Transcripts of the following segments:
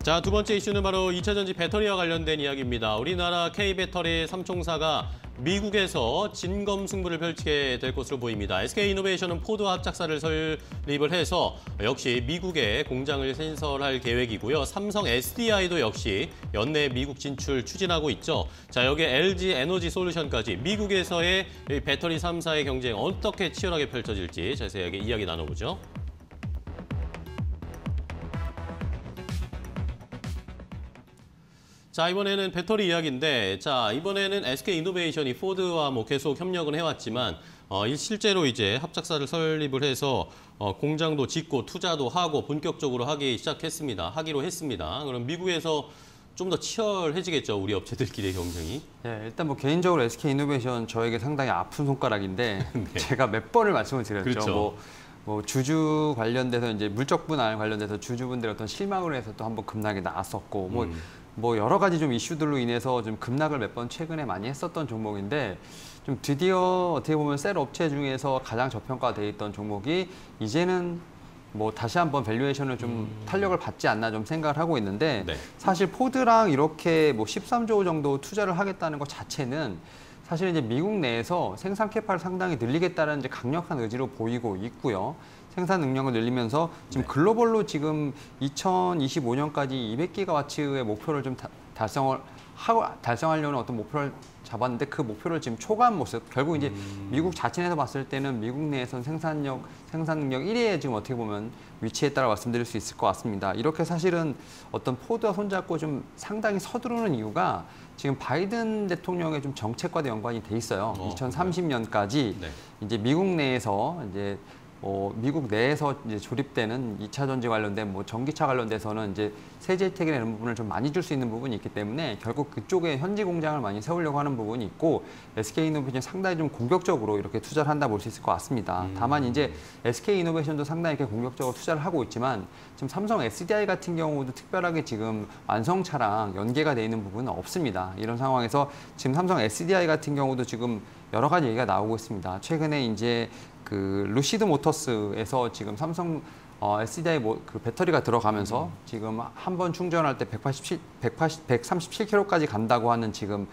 자, 두 번째 이슈는 바로 2차 전지 배터리와 관련된 이야기입니다. 우리나라 K배터리 3총사가 미국에서 진검승부를 펼치게 될 것으로 보입니다. SK이노베이션은 포드와 합작사를 설립을 해서 역시 미국에 공장을 신설할 계획이고요. 삼성 SDI도 역시 연내 미국 진출 추진하고 있죠. 자, 여기에 LG 에너지 솔루션까지 미국에서의 배터리 3사의 경쟁 어떻게 치열하게 펼쳐질지 자세하게 이야기 나눠보죠. 자, 이번에는 배터리 이야기인데, 자, 이번에는 SK이노베이션이 포드와 계속 협력을 해왔지만, 실제로 이제 합작사를 설립을 해서 공장도 짓고 투자도 하고 본격적으로 하기로 했습니다. 그럼 미국에서 좀 더 치열해지겠죠, 우리 업체들끼리의 경쟁이. 네, 일단 뭐 개인적으로 SK이노베이션 저에게 상당히 아픈 손가락인데 네. 제가 몇 번을 말씀을 드렸죠. 그렇죠. 뭐 주주 관련돼서 이제 물적 분할 관련돼서 주주분들의 어떤 실망으로 해서 또 한번 급락이 나왔었고 뭐 여러 가지 좀 이슈들로 인해서 좀 급락을 몇 번 최근에 많이 했었던 종목인데 좀 드디어 어떻게 보면 셀 업체 중에서 가장 저평가돼 있던 종목이 이제는 뭐 다시 한번 밸류에이션을 좀 탄력을 받지 않나 좀 생각을 하고 있는데 네. 사실 포드랑 이렇게 뭐 13조 정도 투자를 하겠다는 것 자체는 사실 이제 미국 내에서 생산 캐파를 상당히 늘리겠다는 이제 강력한 의지로 보이고 있고요. 생산 능력을 늘리면서 지금 글로벌로 지금 2025년까지 200기가와트의 목표를 좀 달성하려는 어떤 목표를 잡았는데 그 목표를 지금 초과한 모습. 결국 이제 미국 자체에서 봤을 때는 미국 내에서는 생산 능력 1위에 지금 어떻게 보면 위치에 따라 말씀드릴 수 있을 것 같습니다. 이렇게 사실은 어떤 포드와 손잡고 좀 상당히 서두르는 이유가 지금 바이든 대통령의 좀 정책과도 연관이 돼 있어요. 2030년까지 이제 미국 내에서 이제 미국 내에서 이제 조립되는 2차 전지 관련된 뭐 전기차 관련돼서는 이제 세제 혜택이나 이런 부분을 좀 많이 줄 수 있는 부분이 있기 때문에 결국 그쪽에 현지 공장을 많이 세우려고 하는 부분이 있고 SK이노베이션이 상당히 좀 공격적으로 이렇게 투자를 한다 볼 수 있을 것 같습니다. 다만 이제 SK이노베이션도 상당히 이렇게 공격적으로 투자를 하고 있지만 지금 삼성 SDI 같은 경우도 특별하게 지금 완성차랑 연계가 돼 있는 부분은 없습니다. 이런 상황에서 지금 삼성 SDI 같은 경우도 지금 여러 가지 얘기가 나오고 있습니다. 최근에 이제 그 루시드 모터스에서 지금 삼성 SDI 그 배터리가 들어가면서 지금 한 번 충전할 때 137km까지 간다고 하는 지금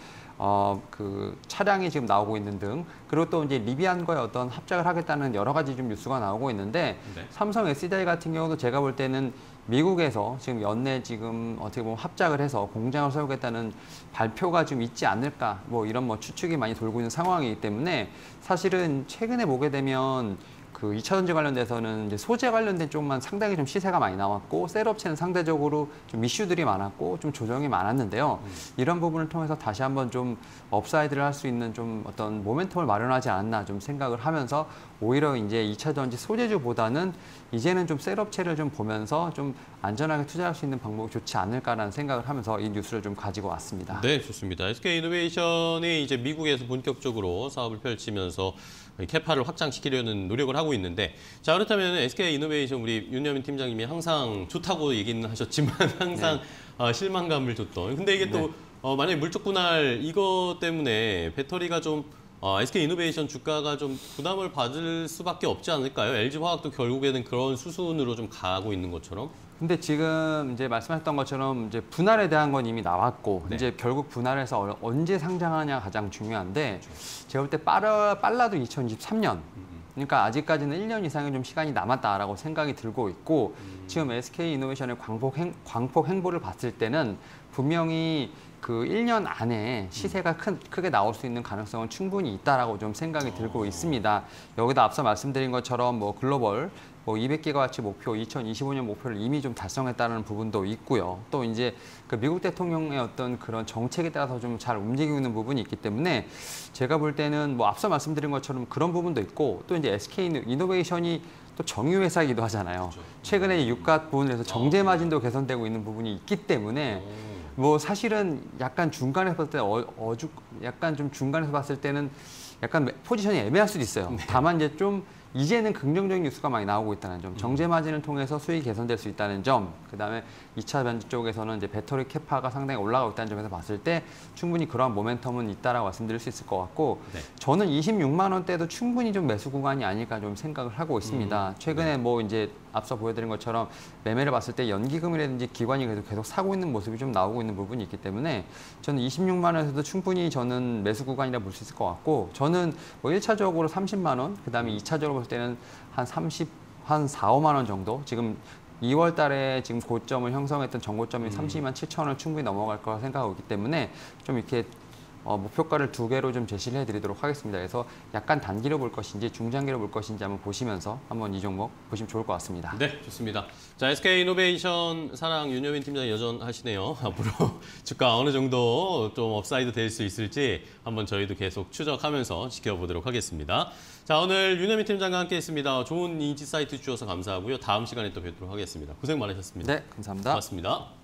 그 차량이 지금 나오고 있는 등 그리고 또 이제 리비안과의 어떤 합작을 하겠다는 여러 가지 좀 뉴스가 나오고 있는데 삼성 SDI 같은 경우도 제가 볼 때는 미국에서 지금 연내 지금 어떻게 보면 합작을 해서 공장을 세우겠다는 발표가 좀 있지 않을까 뭐 이런 뭐 추측이 많이 돌고 있는 상황이기 때문에 사실은 최근에 보게 되면 그 2차 전지 관련돼서는 이제 소재 관련된 쪽만 상당히 좀 시세가 많이 나왔고 셀업체는 상대적으로 좀 이슈들이 많았고 좀 조정이 많았는데요. 이런 부분을 통해서 다시 한번 좀 업사이드를 할 수 있는 좀 어떤 모멘텀을 마련하지 않았나 좀 생각을 하면서 오히려 이제 2차 전지 소재주보다는 이제는 좀 셀업체를 좀 보면서 좀 안전하게 투자할 수 있는 방법이 좋지 않을까라는 생각을 하면서 이 뉴스를 좀 가지고 왔습니다. 네, 좋습니다. SK이노베이션이 이제 미국에서 본격적으로 사업을 펼치면서 캐파를 확장시키려는 노력을 하고 있는데, 자, 그렇다면 SK이노베이션 우리 윤여민 팀장님이 항상 좋다고 얘기는 하셨지만 항상 실망감을 줬던. 근데 이게 또 만약에 물적 분할 이거 때문에 배터리가 좀 SK이노베이션 주가가 좀 부담을 받을 수밖에 없지 않을까요? LG화학도 결국에는 그런 수순으로 좀 가고 있는 것처럼. 근데 지금 이제 말씀하셨던 것처럼 이제 분할에 대한 건 이미 나왔고 이제 결국 분할해서 언제 상장하냐 가장 중요한데 제가 볼 때 빨라도 2023년. 그러니까 아직까지는 1년 이상의 좀 시간이 남았다라고 생각이 들고 있고 지금 SK이노베이션의 광폭 행보를 봤을 때는 분명히 그 1년 안에 시세가 크게 나올 수 있는 가능성은 충분히 있다라고 좀 생각이 들고 있습니다. 여기다 앞서 말씀드린 것처럼 뭐 글로벌 200기가와트 목표, 2025년 목표를 이미 좀 달성했다는 부분도 있고요. 또 이제 그 미국 대통령의 어떤 그런 정책에 따라서 좀 잘 움직이고 있는 부분이 있기 때문에 제가 볼 때는 뭐 앞서 말씀드린 것처럼 그런 부분도 있고 또 이제 SK이노베이션이 또 정유회사이기도 하잖아요. 최근에 유가 부분에서 정제 마진도 개선되고 있는 부분이 있기 때문에 뭐 사실은 약간 중간에서 봤을 때 약간 좀 중간에서 봤을 때는 약간 포지션이 애매할 수도 있어요. 다만 이제 좀 이제는 긍정적인 뉴스가 많이 나오고 있다는 점, 정제 마진을 통해서 수익이 개선될 수 있다는 점, 그다음에 2차 전지 쪽에서는 이제 배터리 캐파가 상당히 올라가고 있다는 점에서 봤을 때 충분히 그러한 모멘텀은 있다라고 말씀드릴 수 있을 것 같고 저는 26만 원대도 충분히 좀 매수 구간이 아닐까 좀 생각을 하고 있습니다. 최근에 뭐 이제 앞서 보여드린 것처럼 매매를 봤을 때 연기금이라든지 기관이 계속 사고 있는 모습이 좀 나오고 있는 부분이 있기 때문에 저는 26만 원에서도 충분히 저는 매수 구간이라 볼 수 있을 것 같고 저는 뭐 1차적으로 30만 원, 그다음에 2차적으로 볼 때는 한 4, 5만 원 정도 지금 2월 달에 지금 고점을 형성했던 전고점이 32만 7천 원을 충분히 넘어갈 거라 생각하고 있기 때문에 좀 이렇게 목표가를 2개로 좀 제시를 해드리도록 하겠습니다. 그래서 약간 단기로 볼 것인지 중장기로 볼 것인지 한번 보시면서 한번 이 종목 보시면 좋을 것 같습니다. 네, 좋습니다. 자, SK이노베이션 사랑 윤여민 팀장이 여전하시네요. 앞으로 주가 어느 정도 좀 업사이드 될 수 있을지 한번 저희도 계속 추적하면서 지켜보도록 하겠습니다. 자, 오늘 윤여민 팀장과 함께했습니다. 좋은 인지 사이트 주셔서 감사하고요. 다음 시간에 또 뵙도록 하겠습니다. 고생 많으셨습니다. 네, 감사합니다. 고맙습니다.